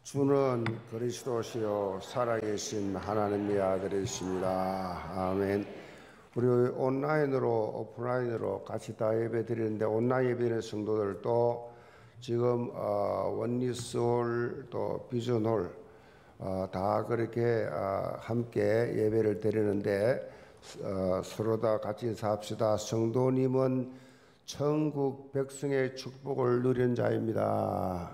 주는 그리스도시요 살아계신 하나님의 아들이십니다. 아멘. 우리 온라인으로 오프라인으로 같이 다 예배 드리는데, 온라인 예배는 성도들도 지금 원리스홀 또 비전홀 다 그렇게 함께 예배를 드리는데, 서로 다 같이 인사합시다. 성도님은 천국 백성의 축복을 누리는 자입니다.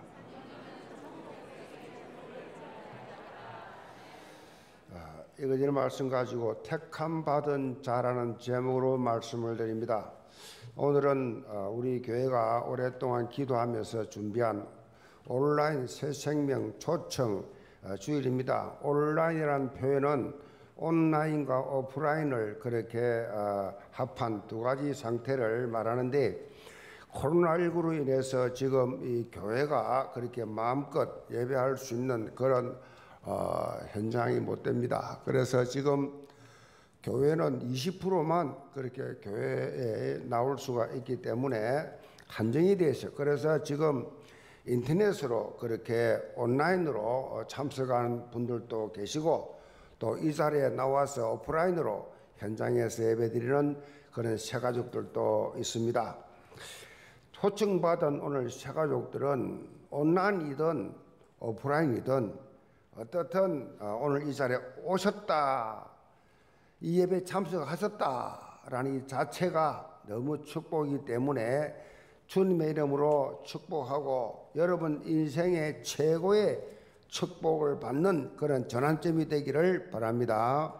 이거저런 말씀 가지고 택함 받은 자라는 제목으로 말씀을 드립니다. 오늘은 우리 교회가 오랫동안 기도하면서 준비한 온라인 새 생명 초청 주일입니다. 온라인이라는 표현은 온라인과 오프라인을 그렇게 합한 두 가지 상태를 말하는데, 코로나19로 인해서 지금 이 교회가 그렇게 마음껏 예배할 수 있는 그런 현장이 못 됩니다. 그래서 지금 교회는 20%만 그렇게 교회에 나올 수가 있기 때문에 한정이 되어 있어요. 그래서 지금 인터넷으로 그렇게 온라인으로 참석하는 분들도 계시고, 또 이 자리에 나와서 오프라인으로 현장에서 예배드리는 그런 새가족들도 있습니다. 초청받은 오늘 새가족들은 온라인이든 오프라인이든 어떻든 오늘 이 자리에 오셨다, 이 예배에 참석하셨다라는 이 자체가 너무 축복이기 때문에 주님의 이름으로 축복하고 여러분 인생의 최고의 축복을 받는 그런 전환점이 되기를 바랍니다.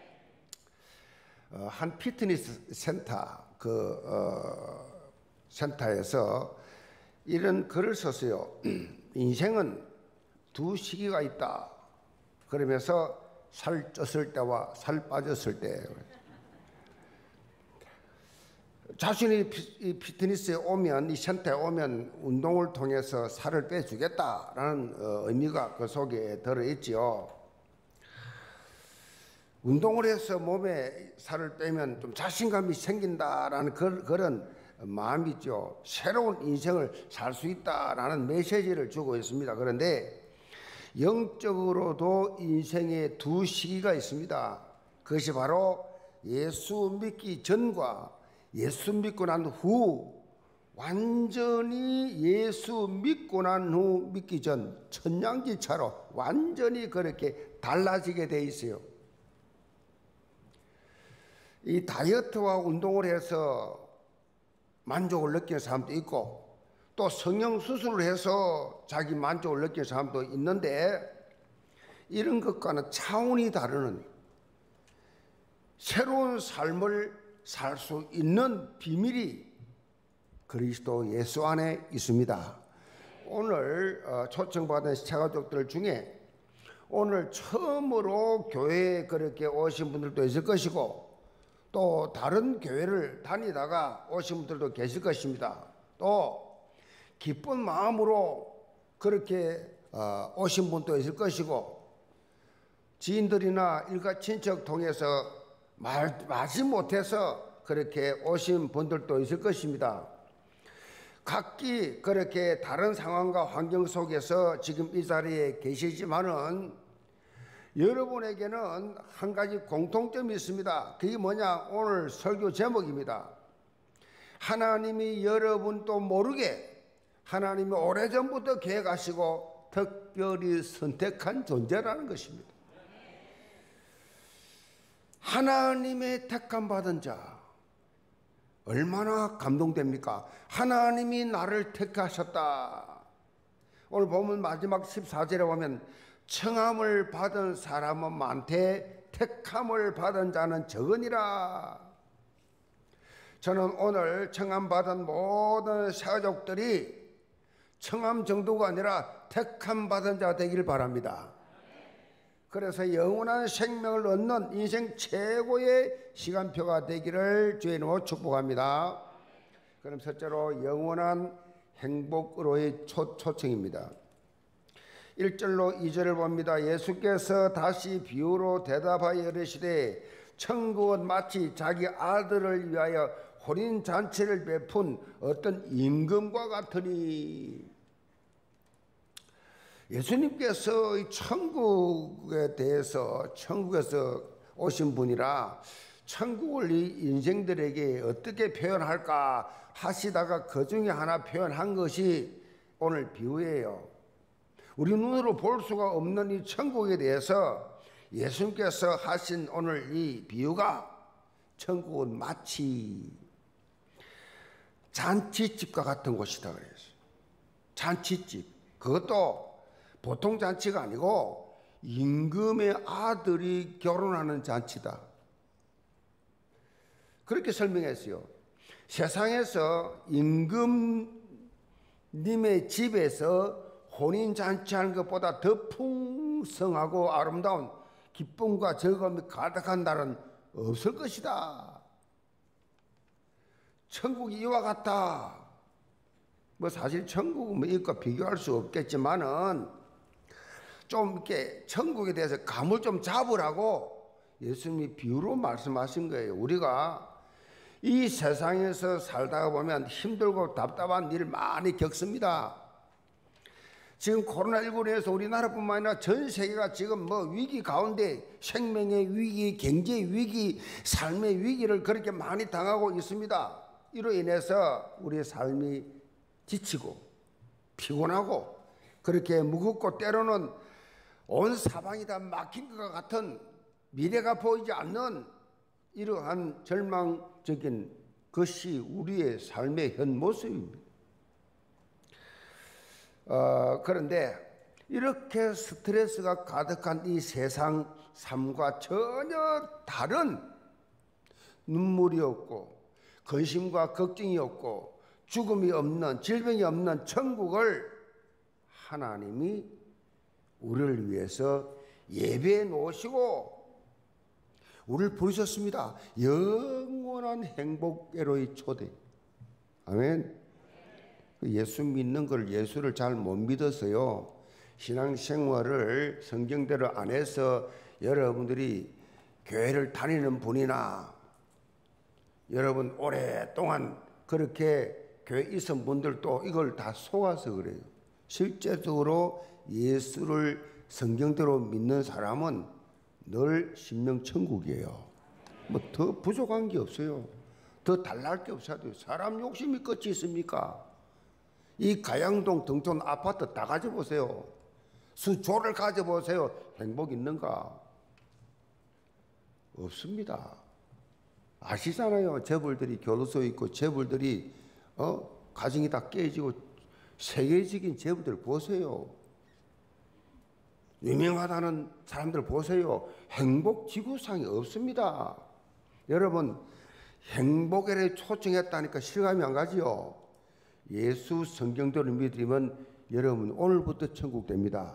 한 피트니스 센터 센터에서 이런 글을 썼어요. 인생은 두 시기가 있다. 그러면서 살 쪘을 때와 살 빠졌을 때. 자신이 이 피트니스에 오면, 이 센터에 오면 운동을 통해서 살을 빼주겠다라는 의미가 그 속에 들어있지요. 운동을 해서 몸에 살을 빼면 좀 자신감이 생긴다라는 그런 마음이죠. 새로운 인생을 살 수 있다라는 메시지를 주고 있습니다. 그런데 영적으로도 인생의 두 시기가 있습니다. 그것이 바로 예수 믿기 전과 예수 믿고 난 후, 완전히 예수 믿고 난 후 믿기 전 천냥지차로 완전히 그렇게 달라지게 돼 있어요. 이 다이어트와 운동을 해서 만족을 느끼는 사람도 있고, 또 성형수술을 해서 자기 만족을 느끼는 사람도 있는데, 이런 것과는 차원이 다른 새로운 삶을 살 수 있는 비밀이 그리스도 예수 안에 있습니다. 오늘 초청받은 새가족들 중에 오늘 처음으로 교회에 그렇게 오신 분들도 있을 것이고, 또 다른 교회를 다니다가 오신 분들도 계실 것입니다. 또 기쁜 마음으로 그렇게 오신 분도 있을 것이고, 지인들이나 일가 친척 통해서 말지 못해서 그렇게 오신 분들도 있을 것입니다. 각기 그렇게 다른 상황과 환경 속에서 지금 이 자리에 계시지만은 여러분에게는 한 가지 공통점이 있습니다. 그게 뭐냐? 오늘 설교 제목입니다. 하나님이 여러분도 모르게 하나님이 오래전부터 계획하시고 특별히 선택한 존재라는 것입니다. 하나님의 택함 받은 자, 얼마나 감동됩니까? 하나님이 나를 택하셨다. 오늘 보면 마지막 14절에 보면 청함을 받은 사람은 많되 택함을 받은 자는 적으니라. 저는 오늘 청함 받은 모든 새가족들이 청함 정도가 아니라 택함 받은 자 되기를 바랍니다. 그래서 영원한 생명을 얻는 인생 최고의 시간표가 되기를 주의 이름으로 축복합니다. 그럼 첫째로 영원한 행복으로의 초청입니다. 1절로 2절을 봅니다. 예수께서 다시 비유로 대답하여 이르시되 천국은 마치 자기 아들을 위하여 혼인잔치를 베푼 어떤 임금과 같으니, 예수님께서 이 천국에 대해서 천국에서 오신 분이라 천국을 이 인생들에게 어떻게 표현할까 하시다가 그 중에 하나 표현한 것이 오늘 비유예요. 우리 눈으로 볼 수가 없는 이 천국에 대해서 예수님께서 하신 오늘 이 비유가 천국은 마치 잔치집과 같은 곳이다 그랬어요. 잔치집. 그것도 보통 잔치가 아니고 임금의 아들이 결혼하는 잔치다. 그렇게 설명했어요. 세상에서 임금님의 집에서 혼인잔치하는 것보다 더 풍성하고 아름다운 기쁨과 즐거움이 가득한 날은 없을 것이다. 천국이 이와 같다. 뭐 사실 천국은 뭐 이것과 비교할 수 없겠지만은 좀 이렇게 천국에 대해서 감을 좀 잡으라고 예수님이 비유로 말씀하신 거예요. 우리가 이 세상에서 살다가 보면 힘들고 답답한 일을 많이 겪습니다. 지금 코로나19로 해서 우리나라뿐만 아니라 전 세계가 지금 뭐 위기 가운데 생명의 위기, 경제 위기, 삶의 위기를 그렇게 많이 당하고 있습니다. 이로 인해서 우리의 삶이 지치고 피곤하고 그렇게 무겁고 때로는 온 사방이 다 막힌 것과 같은 미래가 보이지 않는 이러한 절망적인 것이 우리의 삶의 현 모습입니다. 그런데 이렇게 스트레스가 가득한 이 세상 삶과 전혀 다른 눈물이 없고 근심과 걱정이 없고 죽음이 없는 질병이 없는 천국을 하나님이 우리를 위해서 예배해 놓으시고 우리를 부르셨습니다. 영원한 행복에로의 초대. 아멘. 예수 믿는 걸 예수를 잘 못 믿어서요. 신앙생활을 성경대로 안 해서 여러분들이 교회를 다니는 분이나 여러분 오랫동안 그렇게 교회에 있은 분들도 이걸 다 속아서 그래요. 실제적으로 예수를 성경대로 믿는 사람은 늘 심령천국이에요. 뭐 더 부족한 게 없어요. 더 달랄 게 없어요. 사람 욕심이 끝이 있습니까? 이 가양동 등촌 아파트 다 가져보세요. 수조를 가져보세요. 행복 있는가? 없습니다. 아시잖아요. 재벌들이 교도소에 있고 재벌들이 가정이 다 깨지고 세계적인 재벌들 보세요. 유명하다는 사람들 보세요. 행복 지구상에 없습니다. 여러분 행복에 초청했다니까 실감이 안 가지요. 예수 성경대로 믿으면 여러분 오늘부터 천국 됩니다.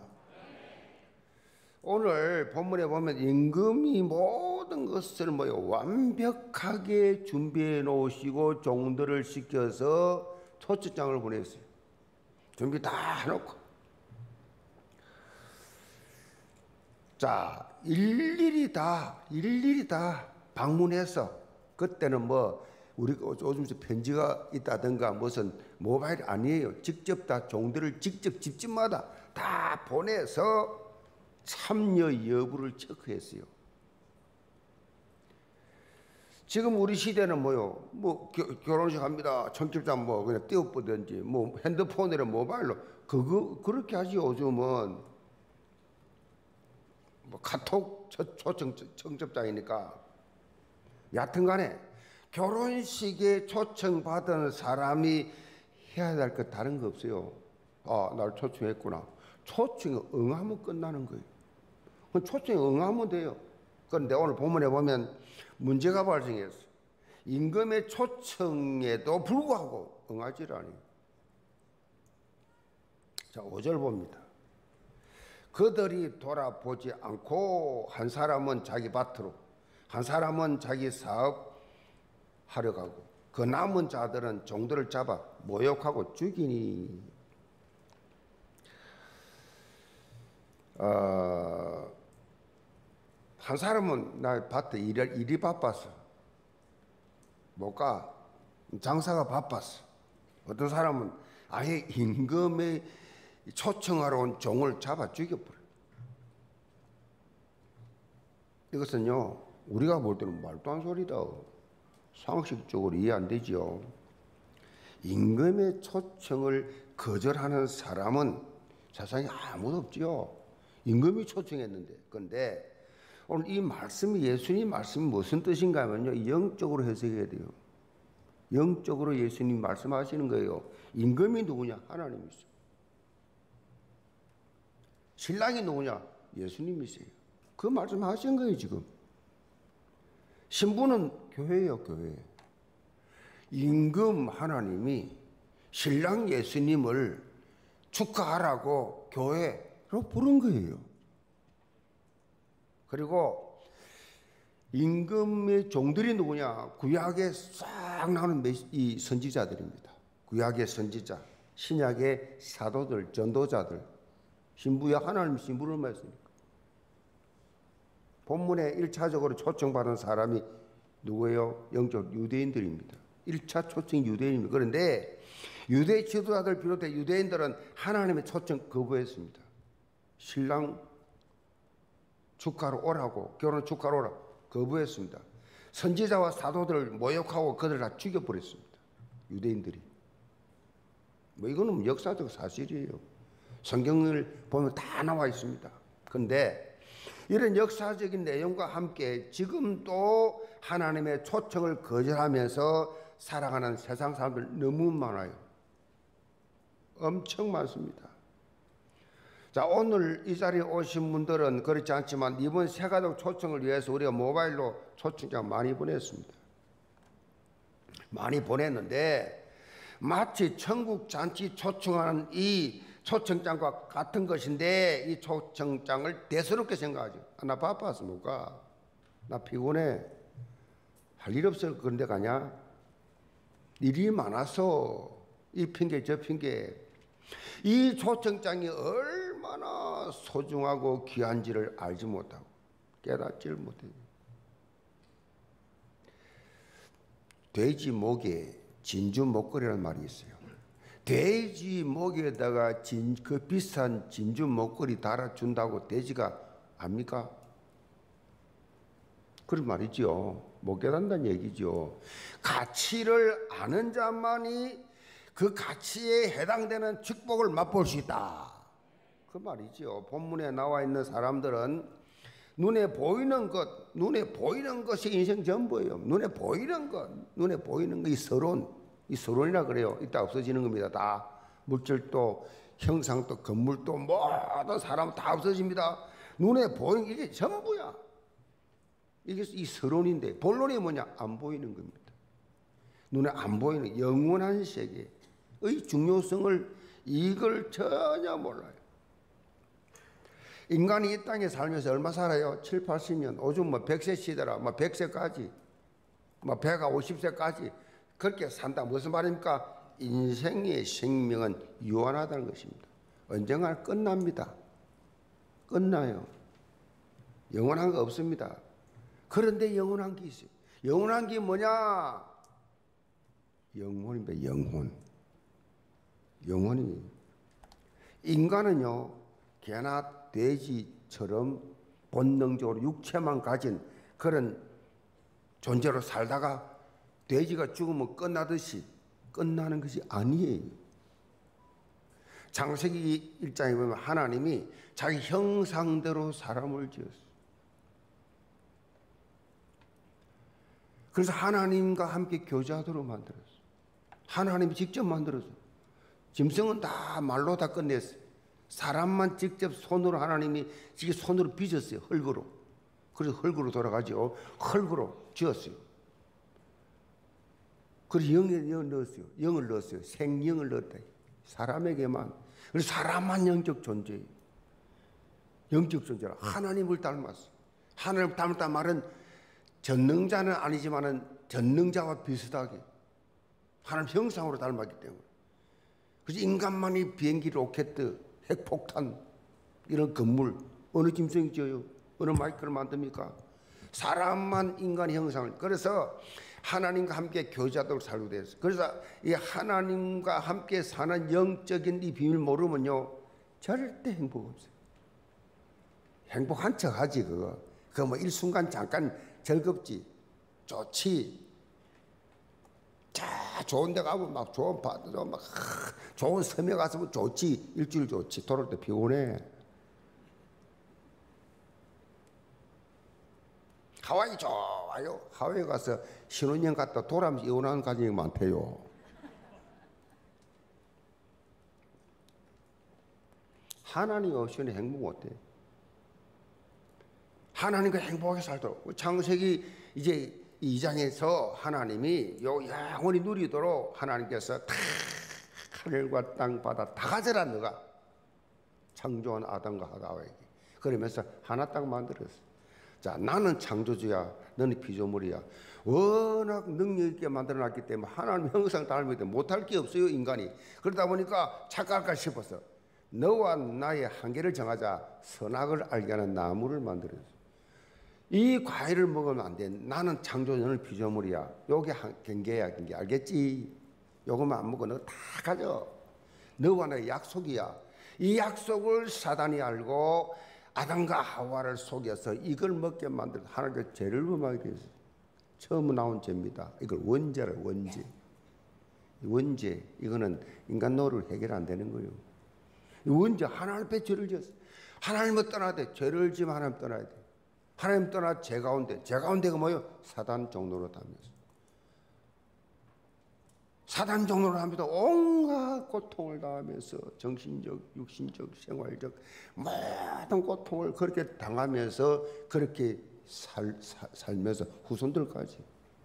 오늘 본문에 보면 임금이 모든 것을 완벽하게 준비해 놓으시고 종들을 시켜서 초청장을 보냈어요. 준비 다 해놓고 자 일일이 다 방문해서 그때는 우리가 요즘 편지가 있다든가 무슨 모바일 아니에요. 직접 다 종들을 직접 집집마다 다 보내서 참여 여부를 체크했어요. 지금 우리 시대는 결혼식 합니다. 청첩장 그냥 띄워보든지 핸드폰이나 모바일로 그렇게 하지. 요즘은 카톡 초청 청첩장이니까. 여하튼간에 결혼식에 초청받은 사람이 해야 될 것 다른 거 없어요. 날 초청했구나. 초청에 응하면 끝나는 거예요. 초청에 응하면 돼요. 그런데 오늘 본문에 보면 문제가 발생했어요. 임금의 초청에도 불구하고 응하지 않아요. 자, 5절 봅니다. 그들이 돌아보지 않고 한 사람은 자기 밭으로 한 사람은 자기 사업 하려 가고 그 남은 자들은 종들을 잡아 모욕하고 죽이니. 한 사람은 나 밭에 일이 바빠서 못 가. 장사가 바빴어. 어떤 사람은 아예 임금의 초청하러 온 종을 잡아 죽여버려요. 이것은요, 우리가 볼 때는 말도 안 소리다. 상식적으로 이해 안 되지요. 임금의 초청을 거절하는 사람은 세상에 아무도 없지요. 임금이 초청했는데. 그런데 오늘 이 말씀이, 예수님 말씀이 무슨 뜻인가 하면요, 영적으로 해석해야 돼요. 영적으로 예수님 말씀하시는 거예요. 임금이 누구냐? 하나님이세요. 신랑이 누구냐? 예수님이세요. 그 말씀하신 거예요. 지금 신부는 교회예요. 교회. 임금 하나님이 신랑 예수님을 축하하라고 교회로 부른 거예요. 그리고 임금의 종들이 누구냐? 구약에 싹 나오는 이 선지자들입니다. 구약의 선지자, 신약의 사도들, 전도자들. 신부야 하나님 신부를 말씀입니까? 본문에 1차적으로 초청받은 사람이 누구예요? 영적 유대인들입니다. 1차 초청 유대인입니다. 그런데 유대 지도자들 비롯해 유대인들은 하나님의 초청 거부했습니다. 신랑 축하로 오라고, 결혼 축하로 오라고 거부했습니다. 선지자와 사도들을 모욕하고 그들을 다 죽여버렸습니다. 유대인들이. 뭐 이거는 역사적 사실이에요. 성경을 보면 다 나와 있습니다. 그런데 이런 역사적인 내용과 함께 지금도 하나님의 초청을 거절하면서 살아가는 세상 사람들 너무 많아요. 엄청 많습니다. 자, 오늘 이 자리에 오신 분들은 그렇지 않지만 이번 새가족 초청을 위해서 우리가 모바일로 초청장 많이 보냈습니다. 많이 보냈는데 마치 천국 잔치 초청하는 이 초청장과 같은 것인데 이 초청장을 대수롭게 생각하죠. 나 바빠서 못 가. 나 피곤해. 할 일 없어. 그런 데 가냐? 일이 많아서 이 핑계 저 핑계. 이 초청장이 얼마나 소중하고 귀한지를 알지 못하고 깨닫지를 못해요. 돼지 목에 진주 목걸이라는 말이 있어요. 돼지 목에다가 그 비싼 진주 목걸이 달아준다고 돼지가 압니까? 그런 말이죠. 못 깨닫는다는 얘기죠. 가치를 아는 자만이 그 가치에 해당되는 축복을 맛볼 수 있다. 그 말이죠. 본문에 나와 있는 사람들은 눈에 보이는 것이 인생 전부예요. 눈에 보이는 것, 이 서론이라 그래요. 이따 없어지는 겁니다. 다 물질도, 형상도, 건물도, 모든 사람 다 없어집니다. 눈에 보이는 이게 전부야. 이게 이 서론인데 본론이 뭐냐? 안 보이는 겁니다. 눈에 안 보이는 영원한 세계의 중요성을 이걸 전혀 몰라요. 인간이 이 땅에 살면서 얼마 살아요? 7, 80년. 요즘 100세 시대라 100세까지 100가 50세까지 그렇게 산다. 무슨 말입니까? 인생의 생명은 유한하다는 것입니다. 언젠가 끝납니다. 끝나요. 영원한 거 없습니다. 그런데 영원한 게 있어요. 영원한 게 뭐냐? 영혼입니다. 영혼이. 인간은요, 개나 돼지처럼 본능적으로 육체만 가진 그런 존재로 살다가 돼지가 죽으면 끝나듯이 끝나는 것이 아니에요. 창세기 1장에 보면 하나님이 자기 형상대로 사람을 지었어요. 그래서 하나님과 함께 교제하도록 만들었어요. 하나님이 직접 만들었어요. 짐승은 다 말로 다 끝냈어요. 사람만 직접 손으로 하나님이 직접 손으로 빚었어요. 흙으로. 그래서 흙으로 돌아가죠. 흙으로 지었어요. 그래서 영을 넣었어요. 생명을 넣었다. 사람에게만. 그래서 사람만 영적 존재예요. 영적 존재라. 하나님을 닮았어요. 하나님을 닮았다는 말은 전능자는 아니지만은 전능자와 비슷하게 하나님 형상으로 닮았기 때문에. 그래서 인간만이 비행기, 로켓, 핵폭탄 이런 건물 어느 짐승이 지어요? 어느 마이크를 만듭니까? 사람만 인간 형상을. 그래서 하나님과 함께 교제하도록 살게 됐어요. 그래서 이 하나님과 함께 사는 영적인 이 비밀 모르면요, 절대 행복 없어요. 행복한 척 하지, 그거. 그거 뭐 일순간 잠깐 즐겁지, 좋지. 자, 좋은 데 가면 막 좋은 파도, 막 좋은 섬에 가서 좋지. 일주일 좋지. 돌아올 때 피곤해. 하와이 좋아요. 하와이 가서 신혼여행 갔다 돌아오면서 이혼하는 가정이 많대요. 하나님 없이는 행복 어때? 하나님과 행복하게 살도록. 창세기 이제 2장에서 하나님이 요 영원히 누리도록 하나님께서 다 하늘과 땅 바다 다 가져라 너가. 창조한 아담과 하와에게. 그러면서 하나 딱 만들었어. 자, 나는 창조주야, 너는 피조물이야. 워낙 능력 있게 만들어놨기 때문에 하나님 형상 닮을 때 못할 게 없어요, 인간이. 그러다 보니까 착각할까 싶어서 너와 나의 한계를 정하자. 선악을 알게 하는 나무를 만들었어. 이 과일을 먹으면 안 돼. 나는 창조주, 너는 피조물이야. 요게 경계야, 경계. 알겠지? 요거만 안 먹어. 너 다 가져. 너와 나의 약속이야. 이 약속을 사단이 알고 아담과 하와를 속여서 이걸 먹게 만들어 하나님께서 죄를 범하게 됐어요. 처음 나온 죄입니다. 이걸 원죄라, 원죄. 원죄, 이거는 인간 노릇 해결 안 되는 거예요. 원죄, 하나님 앞에 죄를 지었어. 하나님을 떠나야 돼. 죄를 지면 하나님 떠나야 돼. 하나님 떠나 죄 가운데. 죄 가운데가 뭐예요? 사단 종로로 다면서. 사단 종로를 하면서 온갖 고통을 당하면서 정신적, 육신적, 생활적 모든 고통을 그렇게 당하면서 그렇게 살면서 후손들까지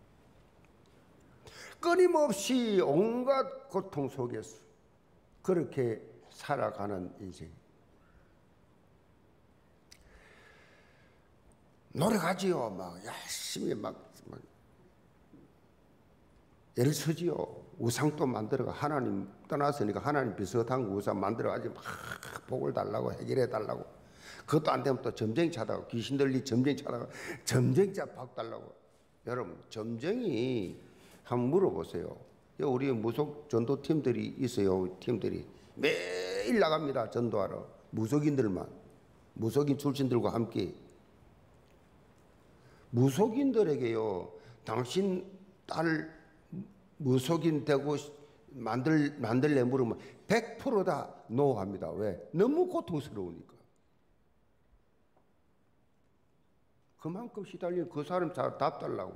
끊임없이 온갖 고통 속에서 그렇게 살아가는 인생. 노력하지요. 막 열심히 막 애를 쓰지요. 우상도 만들어가. 하나님 떠났으니까 하나님 비슷한 우상 만들어가지고 막 복을 달라고 해결해 달라고. 그것도 안 되면 또 점쟁이 찾아가고 귀신들이 점쟁이 찾아가고 점쟁이자 박 달라고. 여러분 점쟁이 한번 물어보세요. 우리 무속 전도팀들이 있어요. 팀들이 매일 나갑니다. 전도하러. 무속인들만. 무속인 출신들과 함께. 무속인들에게요. 당신 딸 무속인 되고 만들래 물으면 100% 다 노합니다. 왜? 너무 고통스러우니까. 그만큼 시달린 그 사람 잘 답 달라고.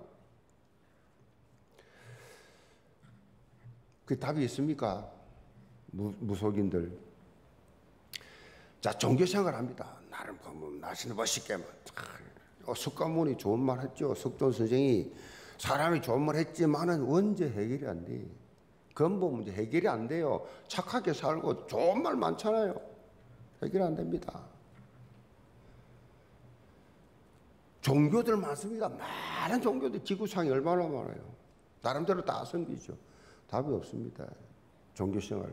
그 답이 있습니까? 무속인들. 자, 종교생활 합니다. 나름 날씨는 멋있게만. 석가모니 좋은 말 했죠. 석존 선생이 사람이 좋은 말 했지만은 원죄 해결이 안 돼. 근본 문제 해결이 안 돼요. 착하게 살고 좋은 말 많잖아요. 해결이 안 됩니다. 종교들 많습니다. 많은 종교들 지구상에 얼마나 많아요. 나름대로 다 섬기죠. 답이 없습니다. 종교생활.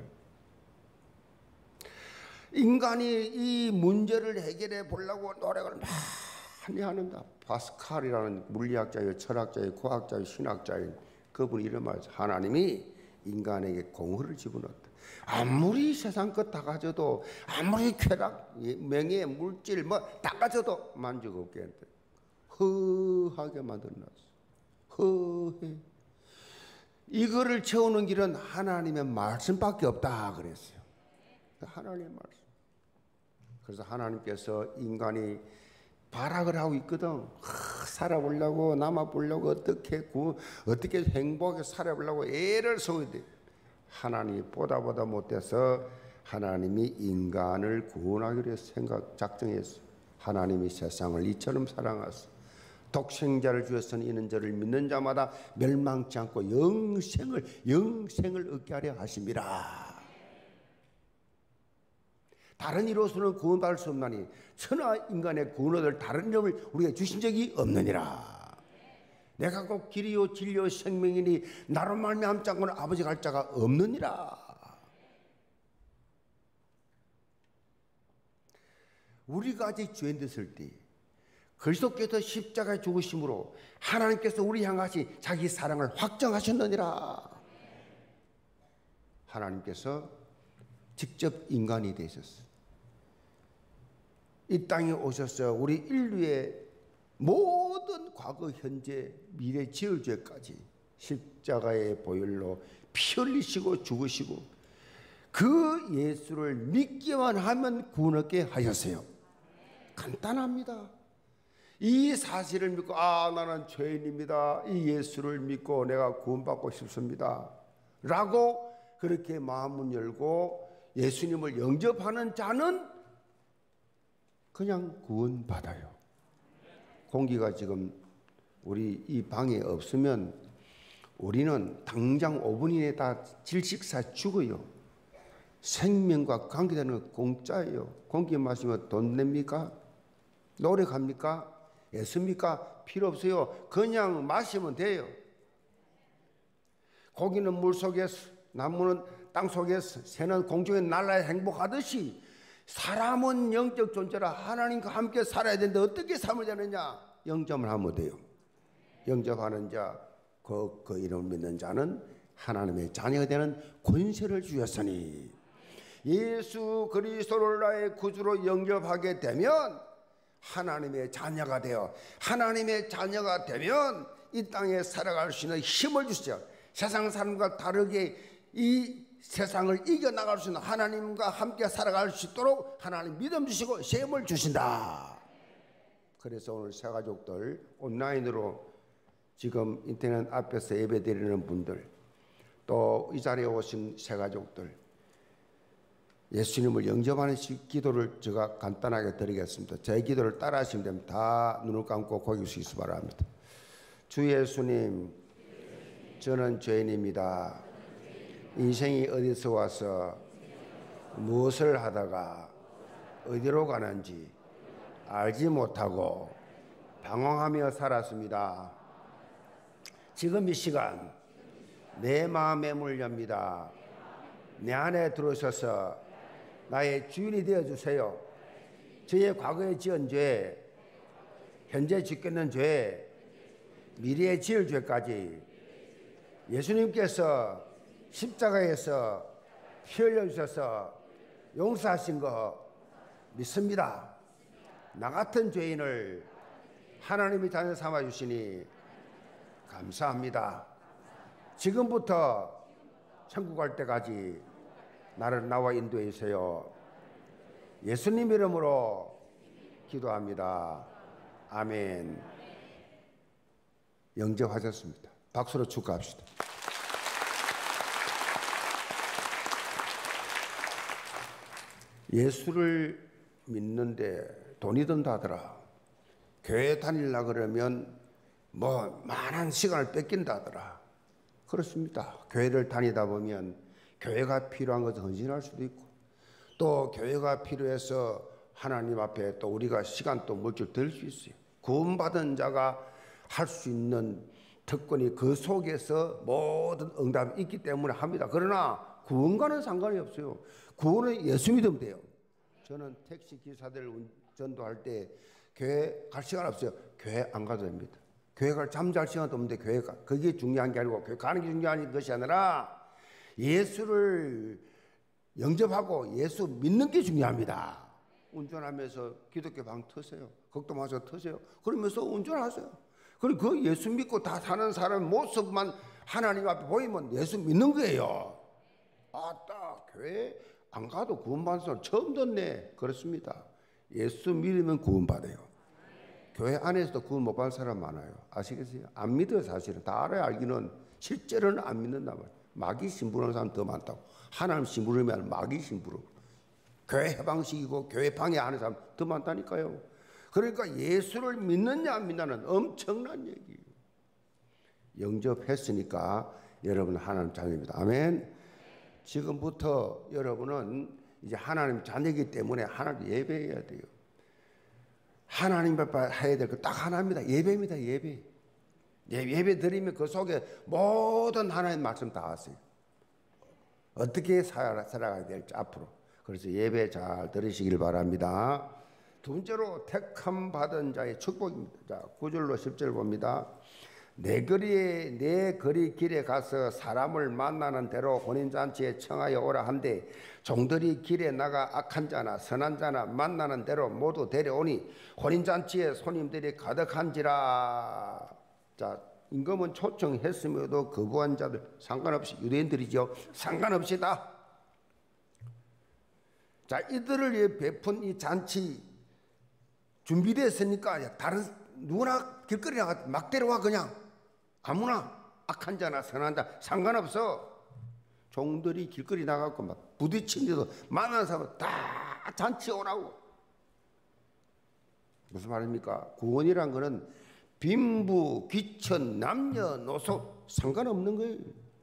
인간이 이 문제를 해결해 보려고 노력을 많이 합니다. 파스칼이라는 물리학자의 철학자의 과학자의 신학자인 그분이 이런 말이죠. 하나님이 인간에게 공허를 집어넣었다. 아무리 세상 것 다 가져도 아무리 쾌락, 명예, 물질 뭐 다 가져도 만족 없게 했다. 허하게 만들어놨어. 허해. 이거를 채우는 길은 하나님의 말씀밖에 없다 그랬어요. 하나님의 말씀. 그래서 하나님께서 인간이 발악을 하고 있거든. 살아보려고 남아보려고 어떻게 행복하게 살아보려고 애를 써야 돼. 하나님이 보다 못해서 하나님이 인간을 구원하기로 작정했어. 하나님이 세상을 이처럼 사랑하사 독생자를 주었으니 이는 저를 믿는 자마다 멸망치 않고 영생을 얻게 하려 하심이라. 다른 이로서는 구원받을 수 없나니 천하 인간의 구원을 얻을 다른 이름을 우리가 주신 적이 없느니라. 내가 곧 길이요 진리요 생명이니 나로 말미암지 않고는 아버지 갈 자가 없느니라. 우리가 아직 죄인 됐을 때 그리스도께서 십자가에 죽으심으로 하나님께서 우리 향하신 자기 사랑을 확정하셨느니라. 하나님께서 직접 인간이 되셨어요. 이 땅에 오셔서 우리 인류의 모든 과거, 현재, 미래 지을 죄까지 십자가의 보혈로 피 흘리시고 죽으시고 그 예수를 믿기만 하면 구원 얻게 하셨어요. 간단합니다. 이 사실을 믿고 나는 죄인입니다. 이 예수를 믿고 내가 구원받고 싶습니다. 라고 그렇게 마음을 열고 예수님을 영접하는 자는 그냥 구원받아요. 공기가 지금 우리 이 방에 없으면 우리는 당장 5분 이내에 다 질식사 죽어요. 생명과 관계되는 건 공짜예요. 공기 마시면 돈 냅니까? 노력합니까? 애씁니까? 필요 없어요. 그냥 마시면 돼요. 고기는 물 속에서, 나무는 땅 속에서, 새는 공중에 날아야 행복하듯이 사람은 영적 존재라 하나님과 함께 살아야 되는데 어떻게 살면 되느냐? 영접을 하면 돼요. 영접하는 자, 그 이름을 믿는 자는 하나님의 자녀가 되는 권세를 주셨으니 예수 그리스도를 나의 구주로 영접하게 되면 하나님의 자녀가 되어 하나님의 자녀가 되면 이 땅에 살아갈 수 있는 힘을 주시죠. 세상 사람과 다르게 이 세상을 이겨나갈 수 있는 하나님과 함께 살아갈 수 있도록 하나님 믿음 주시고 셈을 주신다. 그래서 오늘 새가족들 온라인으로 지금 인터넷 앞에서 예배드리는 분들 또 이 자리에 오신 새가족들 예수님을 영접하는 기도를 제가 간단하게 드리겠습니다. 제 기도를 따라 하시면 됩니다. 다 눈을 감고 고개 숙이시기 바랍니다. 주 예수님, 저는 죄인입니다. 인생이 어디서 와서 무엇을 하다가 어디로 가는지 알지 못하고 방황하며 살았습니다. 지금 이 시간 내 마음의 문을 엽니다. 내 안에 들어오셔서 나의 주인이 되어주세요. 저의 과거에 지은 죄, 현재 짓겠는 죄, 미래에 지을 죄까지 예수님께서 십자가에서 피 흘려주셔서 용서하신 거 믿습니다. 나 같은 죄인을 하나님이 자녀 삼아주시니 감사합니다. 지금부터 천국 갈 때까지 나를 나와 인도해 주세요. 예수님 이름으로 기도합니다. 아멘. 영접하셨습니다. 박수로 축하합시다. 예수를 믿는데 돈이 든다더라. 교회 다니려고 그러면 많은 시간을 뺏긴다더라. 그렇습니다. 교회를 다니다 보면 교회가 필요한 것을 헌신할 수도 있고 또 교회가 필요해서 하나님 앞에 또 우리가 시간 또 물질 들 수 있어요. 구원받은 자가 할 수 있는 특권이 그 속에서 모든 응답이 있기 때문에 합니다. 그러나 구원과는 상관이 없어요. 구원은 예수 믿으면 돼요. 저는 택시 기사들 전도할 때 교회 갈 시간 없어요. 교회 안 가도 됩니다. 교회 갈 잠잘 시간도 없는데 교회 가. 그게 중요한 게 아니고 교회 가는 게 중요한 것이 아니라 예수를 영접하고 예수 믿는 게 중요합니다. 운전하면서 기독교 방 터세요. 걱정 마셔 터세요. 그러면서 운전하세요. 그리고 그 예수 믿고 다 사는 사람 모습만 하나님 앞에 보이면 예수 믿는 거예요. 아따 교회 안 가도 구원받는 사람 처음 듣네. 그렇습니다. 예수 믿으면 구원받아요. 교회 안에서도 구원 못 받는 사람 많아요. 아시겠어요? 안 믿어요. 사실은 다 알아요. 알기는 실제로는 안 믿는단 말이에요. 마귀 심부름하는 사람 더 많다고. 하나님 심부름이 마귀 심부름. 교회 해방식이고 교회 방해하는 사람 더 많다니까요. 그러니까 예수를 믿느냐 안 믿느냐는 엄청난 얘기예요. 영접했으니까 여러분 하나님 자녀입니다. 아멘. 지금부터 여러분은 이제 하나님 자녀이기 때문에 하나님 예배해야 돼요. 하나님 앞에 해야 될 거 딱 하나입니다. 예배입니다. 예배. 예배 드리면 그 속에 모든 하나님 말씀 다 하세요. 어떻게 살아가야 될지 앞으로. 그래서 예배 잘 들으시길 바랍니다. 두 번째로 택함 받은 자의 축복입니다. 자, 9절로 10절 봅니다. 내 거리 길에 가서 사람을 만나는 대로 혼인잔치에 청하여 오라 한데 종들이 길에 나가 악한 자나 선한 자나 만나는 대로 모두 데려오니 혼인잔치에 손님들이 가득한지라. 자, 임금은 초청했음에도 거부한 자들 상관없이, 유대인들이죠, 상관없이다. 자, 이들을 위해 베푼 이 잔치 준비됐으니까 다른 누구나 길거리 나가 막 데려와. 그냥 아무나, 악한 자나 선한 자 상관없어. 종들이 길거리 나가고 막 부딪힌데도 만나는 사람 다 잔치 오라고. 무슨 말입니까? 구원이란 거는 빈부, 귀천, 남녀노소 상관없는 거예요.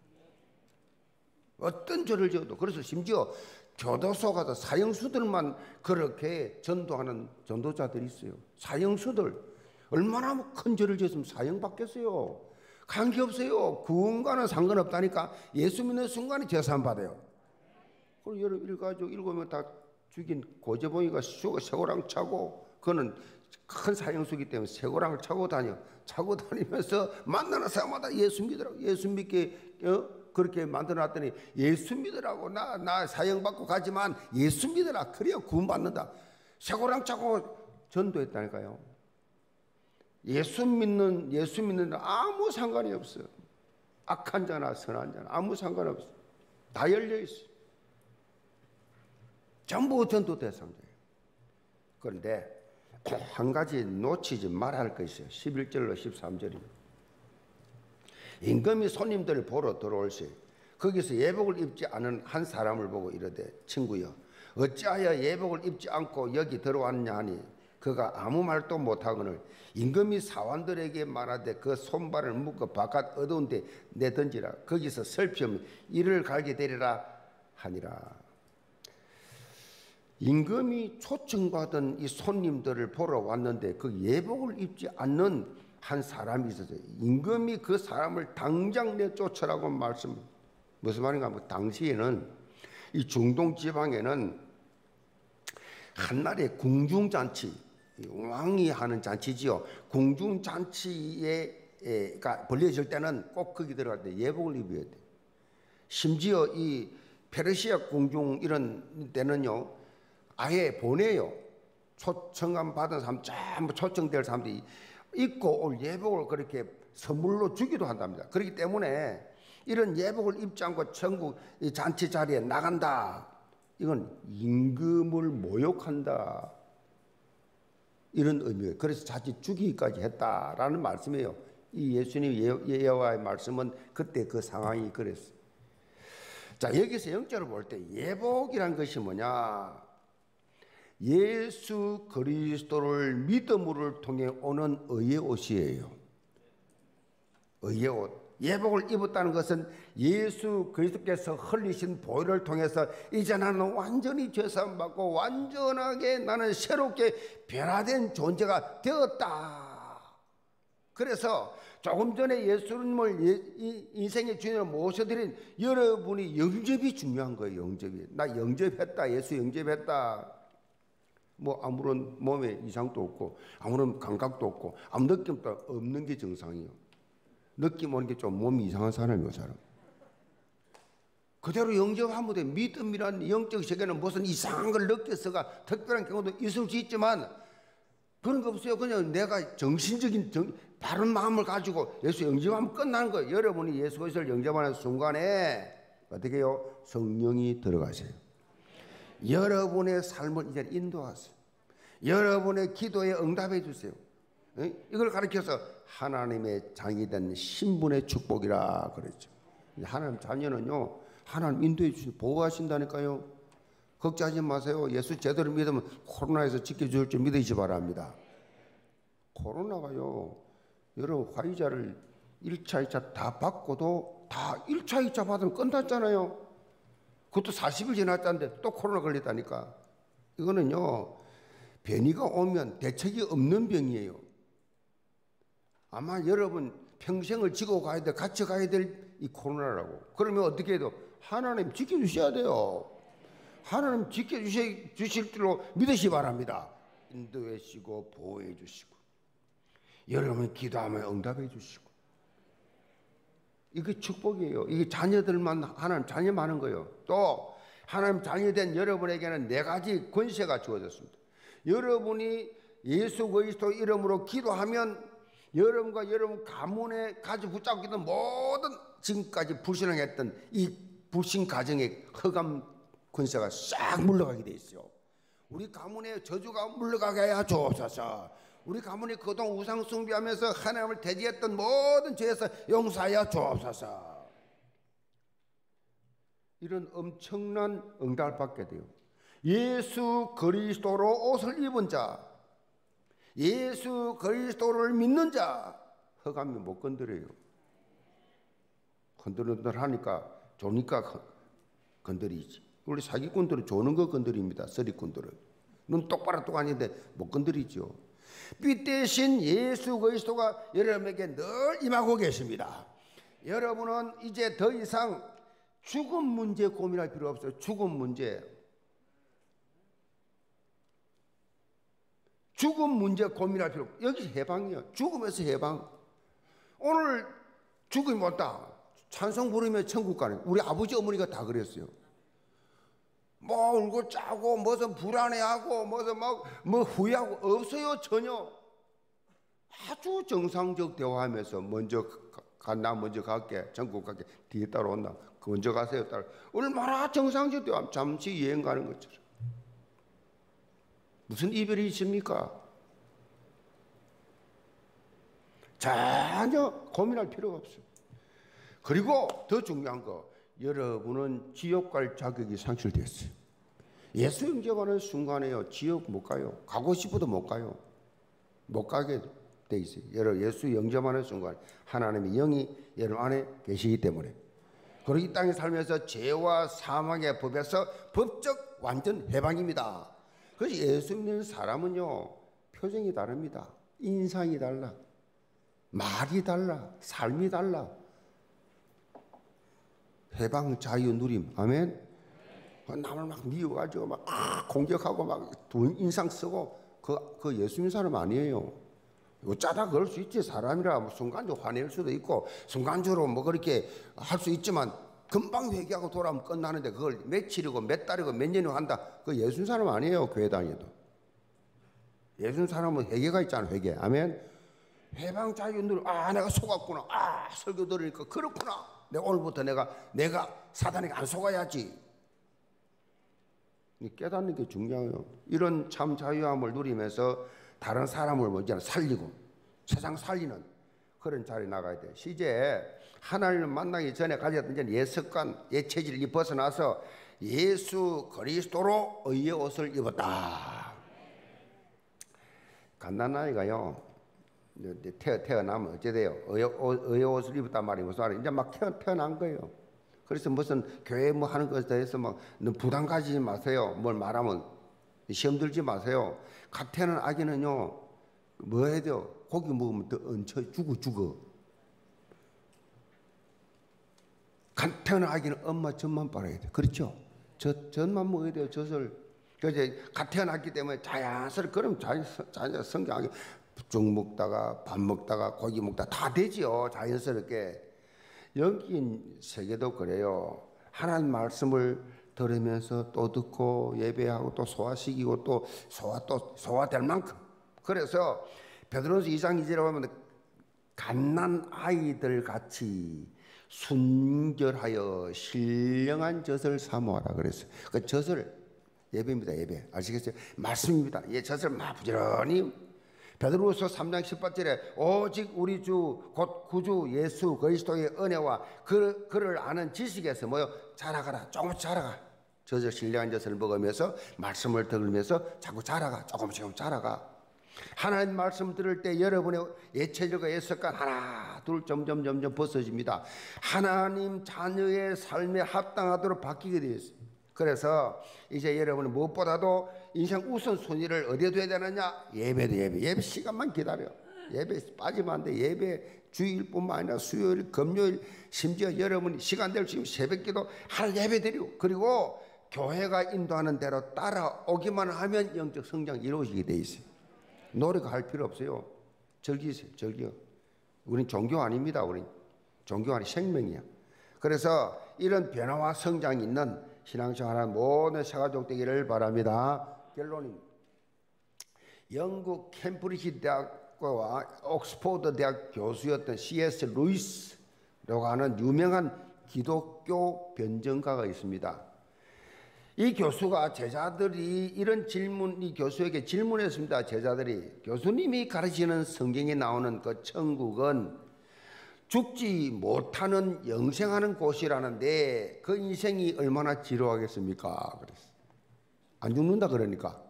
어떤 죄를 지어도. 그래서 심지어 교도소 가서 사형수들만 그렇게 전도하는 전도자들이 있어요. 사형수들 얼마나 큰 죄를 지었으면 사형받겠어요. 관계없어요. 구원과는 상관없다니까. 예수 믿는 순간에 재산 받아요. 그리고 여러분 일가족 7명 다 죽인 고재봉이가 쇠고랑 차고, 그는 큰 사형수이기 때문에 쇠고랑을 차고 다니면서 만나는 사람마다 예수 믿으라고, 예수 믿게 그렇게 만들어놨더니 예수 믿으라고, 나 사형받고 가지만 예수 믿으라, 그래야 구원받는다. 쇠고랑 차고 전도했다니까요. 예수 믿는 아무 상관이 없어요. 악한 자나 선한 자나 아무 상관없어요. 다 열려있어요. 전부 전도 대상자예요. 그런데 한 가지 놓치지 말아야 할 것이 있어요. 11절로 13절입니다. 임금이 손님들을 보러 들어올세 거기서 예복을 입지 않은 한 사람을 보고 이르되, 친구여, 어찌하여 예복을 입지 않고 여기 들어왔냐 하니, 그가 아무 말도 못하거늘 임금이 사환들에게 말하되 그 손발을 묶어 바깥 어두운 데 내던지라. 거기서 슬피면 이를 갈게 되리라 하니라. 임금이 초청받은 이 손님들을 보러 왔는데 그 예복을 입지 않는 한 사람이 있었어요. 임금이 그 사람을 당장 내쫓으라고 말씀. 무슨 말인가 하면, 당시에는 이 중동 지방에는 한날에 궁중잔치, 왕이 하는 잔치지요. 궁중잔치가 벌려질 때는 꼭 거기 들어갈 때 예복을 입어야 돼. 심지어 이 페르시아 궁중 이런 때는요, 아예 보내요. 초청감 받은 사람, 전부 초청될 사람들이 입고 올 예복을 그렇게 선물로 주기도 한답니다. 그렇기 때문에 이런 예복을 입지 않고 천국 이 잔치 자리에 나간다, 이건 임금을 모욕한다, 이런 의미예요. 그래서 자칫 죽이기까지 했다라는 말씀이에요. 이 예수님 예화의 말씀은 그때 그 상황이 그랬어요. 자, 여기서 영적으로 볼 때 예복이란 것이 뭐냐? 예수 그리스도를 믿음으로 통해 오는 의의 옷이에요. 의의 옷. 예복을 입었다는 것은 예수 그리스도께서 흘리신 보혈을 통해서 이제 나는 완전히 죄사함 받고 완전하게 나는 새롭게 변화된 존재가 되었다. 그래서 조금 전에 예수님을 인생의 주인으로 모셔드린 여러분이 영접이 중요한 거예요. 영접이. 나 영접했다. 예수 영접했다. 뭐 아무런 몸에 이상도 없고 아무런 감각도 없고 아무 느낌도 없는 게 정상이에요. 느낌 오는 게 좀 몸이 이상한 사람이요, 사람. 그대로 영접하면 돼. 믿음이란 영적 세계는 무슨 이상한 걸 느껴서가 특별한 경우도 있을 수 있지만 그런 거 없어요. 그냥 내가 정신적인 바른 마음을 가지고 예수 영접하면 끝나는 거예요. 여러분이 예수 그리스도를 영접하는 순간에 어떻게 해요? 성령이 들어가세요. 여러분의 삶을 이제 인도하세요. 여러분의 기도에 응답해 주세요. 이걸 가르쳐서 하나님의 장이된 신분의 축복이라 그랬죠. 하나님 자녀는요, 하나님 인도해 주시고 보호하신다니까요. 걱정하지 마세요. 예수 제대로 믿으면 코로나에서 지켜줄 줄 믿으시기 바랍니다. 코로나가요, 여러분 화이자를 1차, 2차 다 받고도 다 1차, 2차 받으면 끝났잖아요. 그것도 40일 지났다는데 또 코로나 걸렸다니까. 이거는요, 변이가 오면 대책이 없는 병이에요. 아마 여러분 평생을 지고 가야 돼, 같이 가야 될 이 코로나라고. 그러면 어떻게 해도 하나님 지켜주셔야 돼요. 하나님 지켜주실 줄로 믿으시기 바랍니다. 인도해 주시고 보호해 주시고 여러분 기도하면 응답해 주시고 이게 축복이에요. 이게 자녀들만 하나님 자녀 많은 거예요. 또 하나님 자녀된 여러분에게는 네 가지 권세가 주어졌습니다. 여러분이 예수 그리스도 이름으로 기도하면 여러분과 여러분 가문에 가지고 붙잡고 있던 모든 지금까지 불신앙했던 이 불신 가정의 흑암 권세가 싹 물러가게 돼 있어요. 우리 가문의 저주가 물러가게 하여 주옵소서. 우리 가문이 그동안 우상 숭배하면서 하나님을 대지했던 모든 죄에서 용서하여 주옵소서. 이런 엄청난 응답을 받게 돼요. 예수 그리스도로 옷을 입은 자, 예수 그리스도를 믿는 자, 흑암이 못 건드려요. 건드린다 하니까 좋으니까 건드리지. 우리 사기꾼들은 좋은 거 건드립니다. 서리꾼들은 눈 똑바로 뜨고 아닌데 못 건드리죠. 빛 대신 예수 그리스도가 여러분에게 늘 임하고 계십니다. 여러분은 이제 더 이상 죽음 문제 고민할 필요 없어요. 죽음 문제 고민할 필요 없어요. 여기 해방이에요. 죽음에서 해방. 오늘 죽음이 왔다. 찬송 부르면 천국 가는. 우리 아버지 어머니가 다 그랬어요. 뭐 울고 짜고 무슨 불안해하고 무슨 뭐 후회하고 없어요. 전혀. 아주 정상적 대화하면서 먼저 나 먼저 갈게. 천국 갈게. 뒤에 따라온다. 먼저 가세요. 따라. 얼마나 정상적 대화. 잠시 여행 가는 것처럼. 무슨 이별이 있습니까? 전혀 고민할 필요가 없어요. 그리고 더 중요한 거, 여러분은 지옥 갈 자격이 상실됐어요. 예수 영접하는 순간에요, 지옥 못 가요. 가고 싶어도 못 가요. 못 가게 돼 있어요. 여러분 예수 영접하는 순간 하나님의 영이 여러분 안에 계시기 때문에. 그리고 이 땅에 살면서 죄와 사망의 법에서 법적 완전 해방입니다. 그래서 예수 믿는 사람은요, 표정이 다릅니다. 인상이 달라. 말이 달라. 삶이 달라. 해방, 자유, 누림. 아멘. 남을 막 미워가지고 막 공격하고 막 인상 쓰고 그 예수 믿는 사람 아니에요. 짜다 그럴 수 있지. 사람이라 순간적으로 화낼 수도 있고 순간적으로 뭐 그렇게 할 수 있지만 금방 회개하고 돌아오면 끝나는데 그걸 며칠이고 몇 달이고 몇 년이고 한다. 그 예수 믿는 사람 아니에요. 교회 다녀도. 예수 믿는 사람은 회개가 있잖아. 회개. 아멘. 해방 자유 누림. 내가 속았구나. 설교 들으니까 그렇구나. 내가 오늘부터 내가 사단에게 안 속아야지. 깨닫는 게 중요해요. 이런 참 자유함을 누리면서 다른 사람을 먼저 살리고 세상 살리는 그런 자리에 나가야 돼. 시제 하나님을 만나기 전에 가졌던 옛 습관, 옛 체질을 벗어나서 예수 그리스도로 의의 옷을 입었다. 갓난아이가요, 태어나면 어째 돼요? 의의 옷을 입었단 말이 무슨 말이에요? 이제 막 태어난 거예요. 그래서 무슨 교회 뭐 하는 것에 대해서 막 부담 가지지 마세요. 뭘 말하면 시험 들지 마세요. 갓 태어난 아기는요, 뭐 해야 돼요? 고기 먹으면 더 얹혀 죽어. 갓 태어난 아기는 엄마 젖만 빨아야 돼. 그렇죠? 젖만 먹어야 돼요. 젖을. 그래서 갓 태어났기 때문에 자연스럽게 그럼 자연 성장하게 죽 먹다가 밥 먹다가 고기 먹다가 다 되지요. 자연스럽게. 여긴 세계도 그래요. 하나님 말씀을 들으면서 또 듣고 예배하고 또 소화시키고 또 소화될 만큼. 그래서 베드로전서 2장 2절에 보면 갓난 아이들 같이 순결하여 신령한 젖을 사모하라 그랬어요. 그 젖을 예배입니다. 예배. 아시겠어요? 말씀입니다. 예, 젖을 막 부지런히. 베드로후서 3장 18절에 오직 우리 주 곧 구주 예수 그리스도의 은혜와 그를 아는 지식에서 자라가라. 조금 자라가. 젖을 신령한 젖을 먹으면서 말씀을 들으면서 자꾸 자라가. 조금씩 자라가. 하나님 말씀 들을 때 여러분의 예체질과 예습관 하나 둘 점점 벗어집니다. 하나님 자녀의 삶에 합당하도록 바뀌게 되어 있어요. 그래서 이제 여러분은 무엇보다도 인생 우선순위를 어디에 둬야 되느냐? 예배도 예배 시간만 기다려. 예배 빠지면 안 돼. 예배 주일뿐만 아니라 수요일, 금요일, 심지어 여러분이 시간 될 수 있으면 새벽기도 하루 예배 드리고, 그리고 교회가 인도하는 대로 따라오기만 하면 영적 성장이 이루어지게 돼 있어요. 노력할 필요 없어요. 즐기세요. 즐겨. 우린 종교 아닙니다. 우린 종교 안에 생명이야. 그래서 이런 변화와 성장이 있는 신앙생활하는 모든 새가족 되기를 바랍니다. 결론입니다. 영국 캠브리지 대학과 옥스퍼드 대학 교수였던 C.S. 루이스라고 하는 유명한 기독교 변증가가 있습니다. 이 교수가 제자들이 이런 질문, 이 교수에게 질문했습니다. 제자들이, 교수님이 가르치는 성경에 나오는 그 천국은 죽지 못하는 영생하는 곳이라는데 그 인생이 얼마나 지루하겠습니까? 그랬어요. 안 죽는다 그러니까.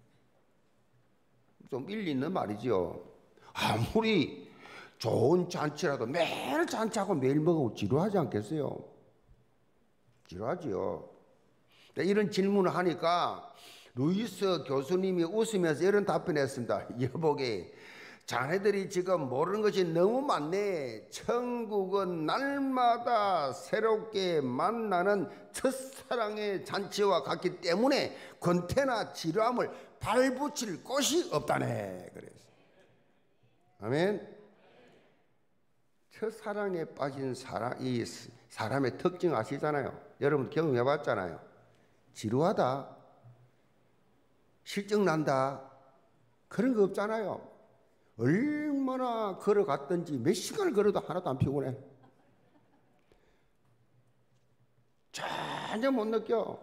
좀 일리 있는 말이죠. 아무리 좋은 잔치라도 매일 잔치하고 매일 먹으면 지루하지 않겠어요? 지루하지요. 이런 질문을 하니까 루이스 교수님이 웃으면서 이런 답변했습니다. 여보게, 자네들이 지금 모르는 것이 너무 많네. 천국은 날마다 새롭게 만나는 첫사랑의 잔치와 같기 때문에 권태나 지루함을 발붙일 곳이 없다네. 그랬어요. 아멘. 첫사랑에 빠진 이 사람의 특징 아시잖아요. 여러분 경험해 봤잖아요. 지루하다, 실증난다, 그런 거 없잖아요. 얼마나 걸어갔든지 몇 시간을 걸어도 하나도 안 피곤해. 전혀 못 느껴.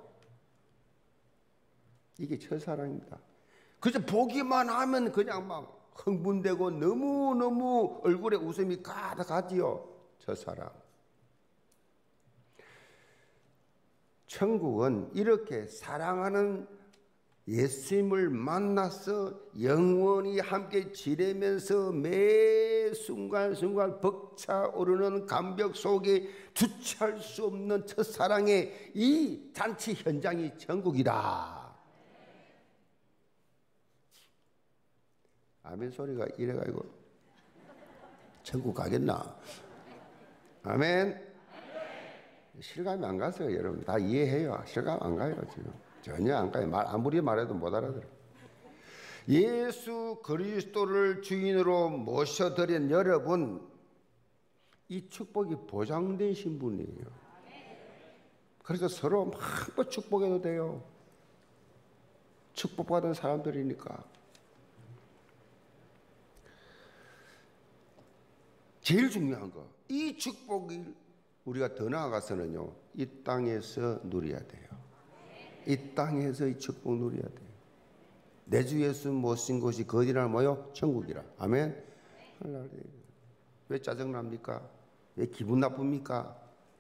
이게 첫사랑입니다. 그저 보기만 하면 그냥 막 흥분되고 너무너무 얼굴에 웃음이 가득하지요. 첫사랑. 천국은 이렇게 사랑하는 예수님을 만나서 영원히 함께 지내면서 매 순간순간 벅차오르는 감격 속에 주체할 수 없는 첫사랑의 이 잔치 현장이 천국이다. 아멘 소리가 이래가지고 천국 가겠나? 아멘. 실감이 안 갔어요. 여러분 다 이해해요. 실감 안 가요. 지금 전혀 안 가요. 아무리 말해도 못 알아들어요. 예수 그리스도를 주인으로 모셔드린 여러분, 이 축복이 보장된 신분이에요. 그래서 서로 막 축복해도 돼요. 축복받은 사람들이니까. 제일 중요한 거, 이 축복이 우리가 더 나아가서는요, 이 땅에서 누려야 돼요. 이 땅에서 이 축복 누려야 돼요. 내 주 예수 모신 곳이 거디나 뭐요? 천국이라. 아멘. 왜 짜증납니까? 왜 기분 나쁩니까?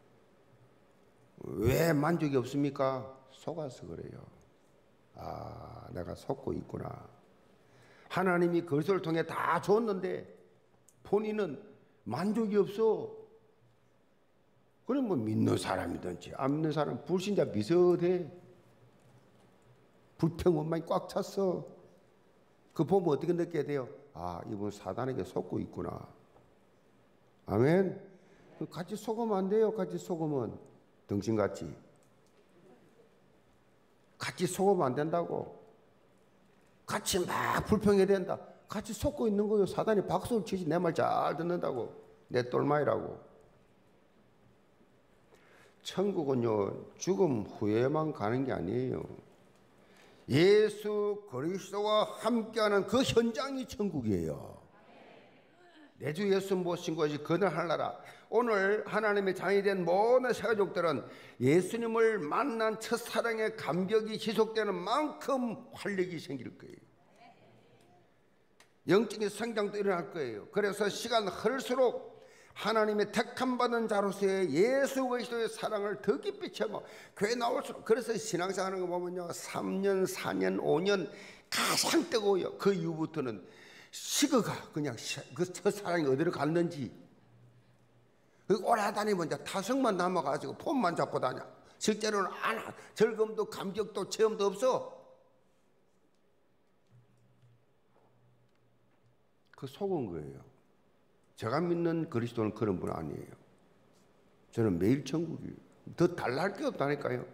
왜 만족이 없습니까? 속아서 그래요. 아, 내가 속고 있구나. 하나님이 그리스도를 통해 다 줬는데 본인은 만족이 없어. 그럼 뭐 믿는 사람이든지 안 믿는 사람, 불신자 비슷해. 불평원만이 꽉 찼어. 그 보면 어떻게 느껴야 돼요? 아, 이분 사단에게 속고 있구나. 아멘. 같이 속으면 안 돼요. 같이 속으면 등신같이. 같이 속으면 안 된다고. 같이 막 불평해야 된다. 같이 속고 있는 거예요. 사단이 박수를 치지 내 말 잘 듣는다고. 내 똘마이라고. 천국은요, 죽음 후에만 가는 게 아니에요. 예수 그리스도와 함께하는 그 현장이 천국이에요. 내 주 예수 모신 것이 거듭하나라. 오늘 하나님의 자녀이 된 모든 새가족들은 예수님을 만난 첫사랑의 감격이 지속되는 만큼 활력이 생길 거예요. 영적인 성장도 일어날 거예요. 그래서 시간 흐를수록 하나님의 택함받은 자로서의 예수 그리스도의 사랑을 더 깊이 채워 교회 나올수록, 그래서 신앙생활하는 거 보면요, 3년 4년 5년 가장 뜨거워요. 그 이후부터는 식어가. 그냥 그 첫사랑이 어디로 갔는지. 오래 다니면 이제 타성만 남아가지고 폰만 잡고 다녀. 실제로는 즐거움도 감격도 체험도 없어. 그 속은 거예요. 제가 믿는 그리스도는 그런 분 아니에요. 저는 매일 천국이에요. 더 달랄 게 없다니까요.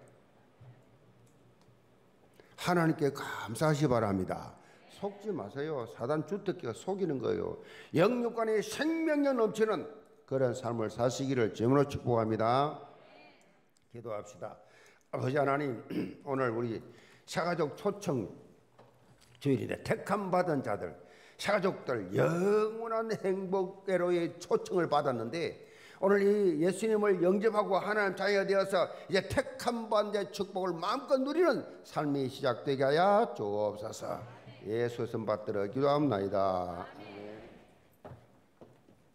하나님께 감사하시 바랍니다. 속지 마세요. 사단 주특기가 속이는 거예요. 영육간에 생명력 넘치는 그런 삶을 사시기를 주님으로 축복합니다. 기도합시다. 아버지 하나님, 오늘 우리 새가족 초청 주일인데 택함 받은 자들, 새가족들 영원한 행복회로의 초청을 받았는데 오늘 이 예수님을 영접하고 하나님 자녀가 되어서 이제 택함 받은 자의 축복을 마음껏 누리는 삶이 시작되게 하여 주옵소서. 예수 선 받들어 기도합나이다.